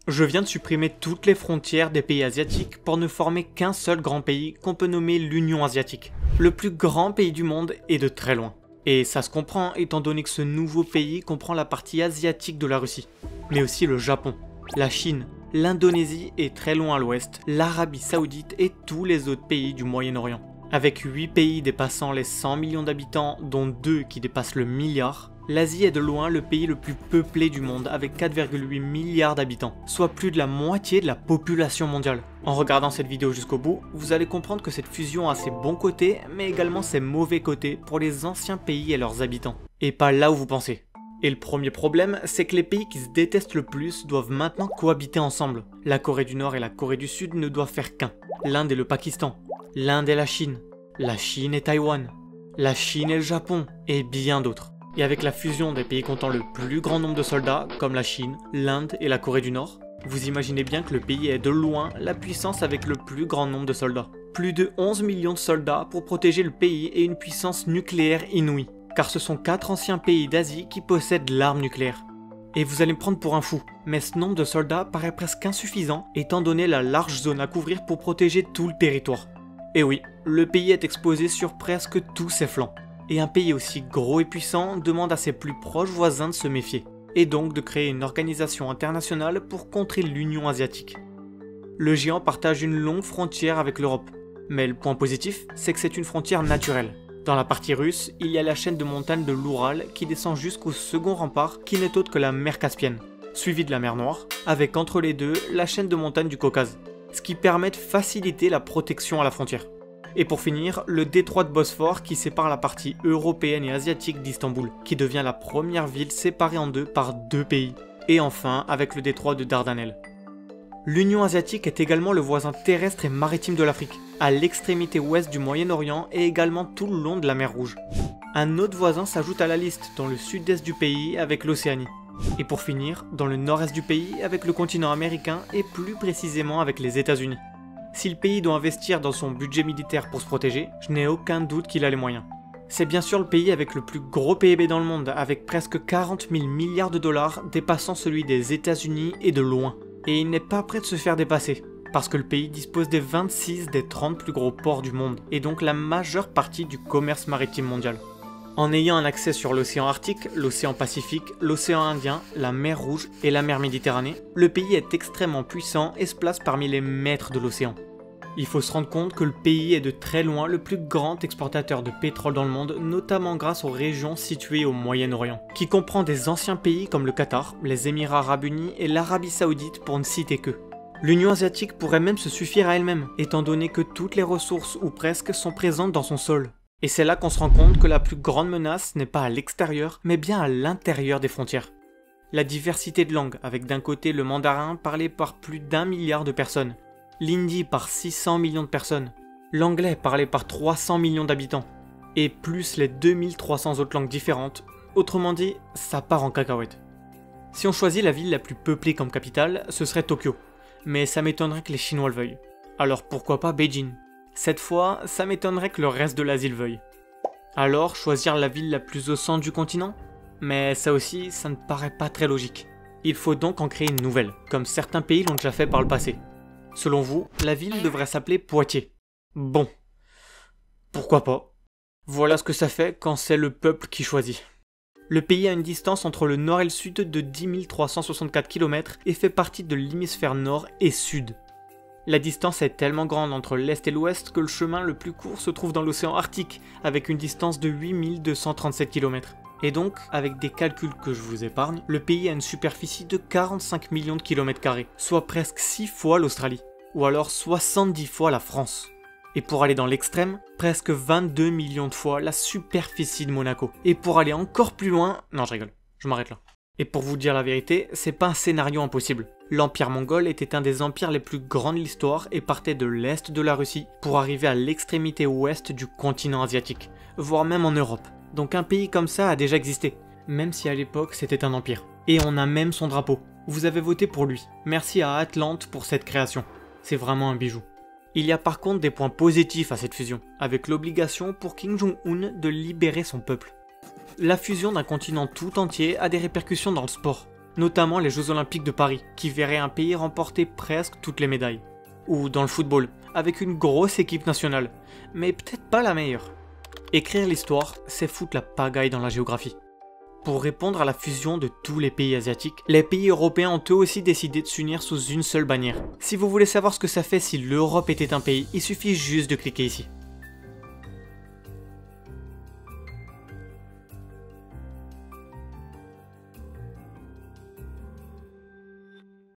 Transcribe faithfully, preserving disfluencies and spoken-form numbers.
Je viens de supprimer toutes les frontières des pays asiatiques pour ne former qu'un seul grand pays qu'on peut nommer l'Union asiatique. Le plus grand pays du monde est de très loin. Et ça se comprend étant donné que ce nouveau pays comprend la partie asiatique de la Russie, mais aussi le Japon, la Chine, l'Indonésie et très loin à l'ouest, l'Arabie Saoudite et tous les autres pays du Moyen-Orient. Avec huit pays dépassant les cent millions d'habitants, dont deux qui dépassent le milliard, l'Asie est de loin le pays le plus peuplé du monde avec quatre virgule huit milliards d'habitants, soit plus de la moitié de la population mondiale. En regardant cette vidéo jusqu'au bout, vous allez comprendre que cette fusion a ses bons côtés, mais également ses mauvais côtés pour les anciens pays et leurs habitants. Et pas là où vous pensez. Et le premier problème, c'est que les pays qui se détestent le plus doivent maintenant cohabiter ensemble. La Corée du Nord et la Corée du Sud ne doivent faire qu'un. L'Inde et le Pakistan, l'Inde et la Chine, la Chine et Taïwan, la Chine et le Japon, et bien d'autres. Et avec la fusion des pays comptant le plus grand nombre de soldats, comme la Chine, l'Inde et la Corée du Nord, vous imaginez bien que le pays est de loin la puissance avec le plus grand nombre de soldats. Plus de onze millions de soldats pour protéger le pays et une puissance nucléaire inouïe, car ce sont quatre anciens pays d'Asie qui possèdent l'arme nucléaire. Et vous allez me prendre pour un fou, mais ce nombre de soldats paraît presque insuffisant étant donné la large zone à couvrir pour protéger tout le territoire. Et oui, le pays est exposé sur presque tous ses flancs. Et un pays aussi gros et puissant demande à ses plus proches voisins de se méfier, et donc de créer une organisation internationale pour contrer l'Union asiatique. Le géant partage une longue frontière avec l'Europe, mais le point positif, c'est que c'est une frontière naturelle. Dans la partie russe, il y a la chaîne de montagnes de l'Oural qui descend jusqu'au second rempart qui n'est autre que la mer Caspienne, suivie de la mer Noire, avec entre les deux la chaîne de montagnes du Caucase, ce qui permet de faciliter la protection à la frontière. Et pour finir, le détroit de Bosphore qui sépare la partie européenne et asiatique d'Istanbul, qui devient la première ville séparée en deux par deux pays. Et enfin, avec le détroit de Dardanelles. L'Union asiatique est également le voisin terrestre et maritime de l'Afrique, à l'extrémité ouest du Moyen-Orient et également tout le long de la mer Rouge. Un autre voisin s'ajoute à la liste dans le sud-est du pays avec l'Océanie. Et pour finir, dans le nord-est du pays avec le continent américain et plus précisément avec les États-Unis. Si le pays doit investir dans son budget militaire pour se protéger, je n'ai aucun doute qu'il a les moyens. C'est bien sûr le pays avec le plus gros P I B dans le monde, avec presque quarante mille milliards de dollars dépassant celui des États-Unis et de loin. Et il n'est pas prêt de se faire dépasser, parce que le pays dispose des vingt-six des trente plus gros ports du monde, et donc la majeure partie du commerce maritime mondial. En ayant un accès sur l'océan Arctique, l'océan Pacifique, l'océan Indien, la mer Rouge et la mer Méditerranée, le pays est extrêmement puissant et se place parmi les maîtres de l'océan. Il faut se rendre compte que le pays est de très loin le plus grand exportateur de pétrole dans le monde, notamment grâce aux régions situées au Moyen-Orient, qui comprend des anciens pays comme le Qatar, les Émirats Arabes Unis et l'Arabie Saoudite pour ne citer que. L'Union asiatique pourrait même se suffire à elle-même, étant donné que toutes les ressources ou presque sont présentes dans son sol. Et c'est là qu'on se rend compte que la plus grande menace n'est pas à l'extérieur, mais bien à l'intérieur des frontières. La diversité de langues, avec d'un côté le mandarin parlé par plus d'un milliard de personnes, l'hindi par six cents millions de personnes, l'anglais parlé par trois cents millions d'habitants, et plus les deux mille trois cents autres langues différentes, autrement dit, ça part en cacahuète. Si on choisit la ville la plus peuplée comme capitale, ce serait Tokyo, mais ça m'étonnerait que les Chinois le veuillent. Alors pourquoi pas Beijing ? Cette fois, ça m'étonnerait que le reste de l'Asie le veuille. Alors, choisir la ville la plus au centre du continent ? Mais ça aussi, ça ne paraît pas très logique. Il faut donc en créer une nouvelle, comme certains pays l'ont déjà fait par le passé. Selon vous, la ville devrait s'appeler Poitiers. Bon. Pourquoi pas ? Voilà ce que ça fait quand c'est le peuple qui choisit. Le pays a une distance entre le nord et le sud de dix mille trois cent soixante-quatre kilomètres et fait partie de l'hémisphère nord et sud. La distance est tellement grande entre l'est et l'ouest que le chemin le plus court se trouve dans l'océan Arctique, avec une distance de huit mille deux cent trente-sept kilomètres. Et donc, avec des calculs que je vous épargne, le pays a une superficie de quarante-cinq millions de kilomètres carrés, soit presque six fois l'Australie, ou alors soixante-dix fois la France. Et pour aller dans l'extrême, presque vingt-deux millions de fois la superficie de Monaco. Et pour aller encore plus loin... Non, je rigole, je m'arrête là. Et pour vous dire la vérité, c'est pas un scénario impossible. L'Empire mongol était un des empires les plus grands de l'histoire et partait de l'est de la Russie pour arriver à l'extrémité ouest du continent asiatique, voire même en Europe. Donc un pays comme ça a déjà existé, même si à l'époque c'était un empire. Et on a même son drapeau. Vous avez voté pour lui. Merci à Atlante pour cette création. C'est vraiment un bijou. Il y a par contre des points positifs à cette fusion, avec l'obligation pour Kim Jong-un de libérer son peuple. La fusion d'un continent tout entier a des répercussions dans le sport. notamment les Jeux Olympiques de Paris, qui verraient un pays remporter presque toutes les médailles. Ou dans le football, avec une grosse équipe nationale, mais peut-être pas la meilleure. Écrire l'histoire, c'est foutre la pagaille dans la géographie. Pour répondre à la fusion de tous les pays asiatiques, les pays européens ont eux aussi décidé de s'unir sous une seule bannière. Si vous voulez savoir ce que ça fait si l'Europe était un pays, il suffit juste de cliquer ici.